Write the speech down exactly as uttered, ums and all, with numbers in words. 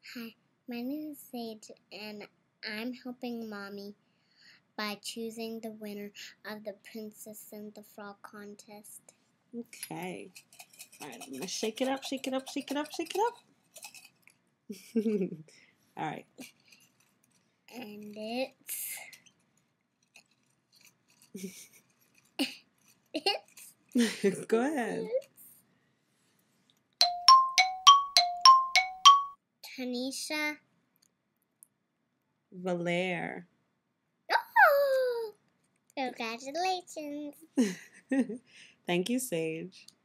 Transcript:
Hi, my name is Sage, and I'm helping Mommy by choosing the winner of the Princess and the Frog contest. Okay. All right, I'm going to shake it up, shake it up, shake it up, shake it up. All right. And it's... it's... Go ahead. Tanisha Valere. Oh! Congratulations. Thank you, Sage.